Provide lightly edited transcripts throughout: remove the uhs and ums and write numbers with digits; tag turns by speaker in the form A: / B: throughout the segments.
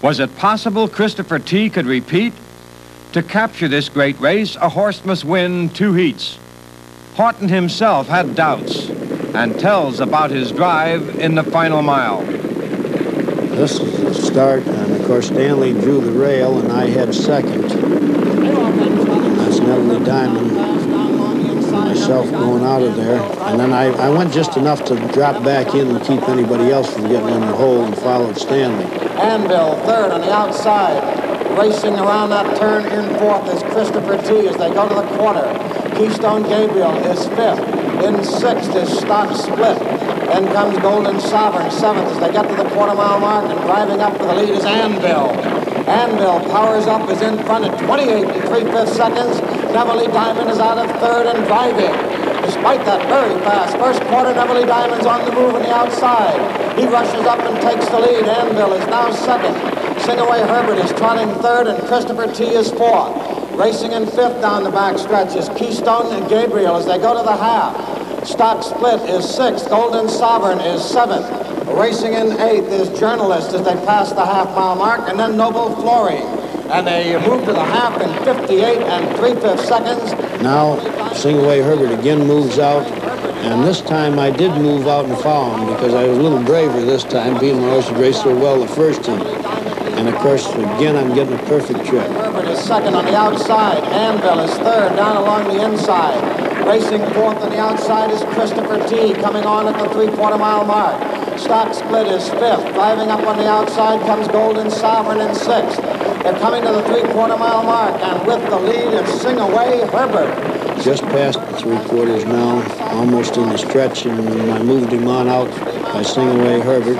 A: Was it possible Christopher T. could repeat? To capture this great race, a horse must win 2 heats. Horton himself had doubts and tells about his drive in the final mile.
B: This is the start, and of course Stanley drew the rail, and I had second. And that's Neville Diamond, myself going out of there. And then I went just enough to drop back in and keep anybody else from getting in the hole and followed Stanley.
C: Anvil, third on the outside. Racing around that turn in fourth is Christopher T. as they go to the quarter. Keystone Gabriel is fifth. In sixth is Stock Split. Then comes Golden Sovereign, seventh, as they get to the quarter-mile mark, and driving up for the lead is Anvil. Anvil powers up, is in front at 28 and 3/5 seconds. Neville Diamond is out of third and driving. Despite that very fast first quarter, Neville Diamond's on the move on the outside. He rushes up and takes the lead. Anvil is now second. Singaway Herbert is trotting third, and Christopher T. is fourth. Racing in fifth down the back stretch is Keystone and Gabriel as they go to the half. Stock Split is sixth. Golden Sovereign is seventh. Racing in eighth is Journalist as they pass the half-mile mark, and then Noble Flory. And they move to the half in 58 and 3/5 seconds.
B: Now, Singaway Herbert again moves out, and this time I did move out and follow him because I was a little braver this time, being my horse had raced so well the first heat. And of course, again, I'm getting a perfect trip.
C: Herbert is second on the outside. Anvil is third down along the inside. Racing fourth on the outside is Christopher T. coming on at the 3/4 mile mark. Stock Split is fifth. Driving up on the outside comes Golden Sovereign in sixth. They're coming to the 3/4 mile mark, and with the lead is Singaway Herbert.
B: Just past the 3/4 now, almost in the stretch, and I moved him on out by Singaway Herbert,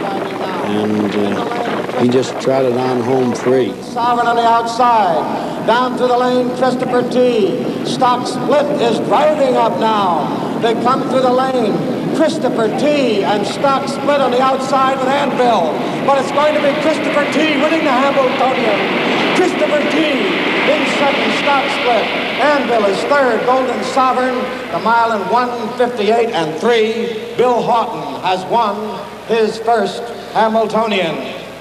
B: and he just trotted on home free.
C: Sovereign on the outside. Down through the lane, Christopher T. Stock Split is driving up now. They come through the lane. Christopher T. and Stock Split on the outside with Anvil. But it's going to be Christopher T. winning the Hamiltonian. Christopher T. in second, Stock Split. Anvil is third, Golden Sovereign. The mile in 1:58 and 3. Bill Horton has won his first Hamiltonian.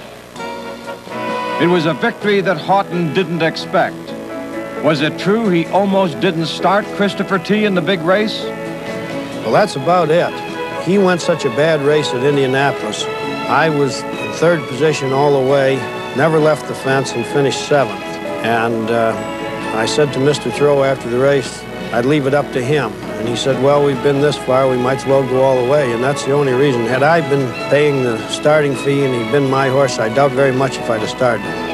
A: It was a victory that Horton didn't expect. Was it true he almost didn't start Christopher T. in the big race?
B: Well, that's about it. He went such a bad race at Indianapolis. I was in third position all the way, never left the fence, and finished seventh. And I said to Mr. Throw after the race, I'd leave it up to him. And he said, well, we've been this far, we might as well go all the way. And that's the only reason. Had I been paying the starting fee and he'd been my horse, I doubt very much if I'd have started.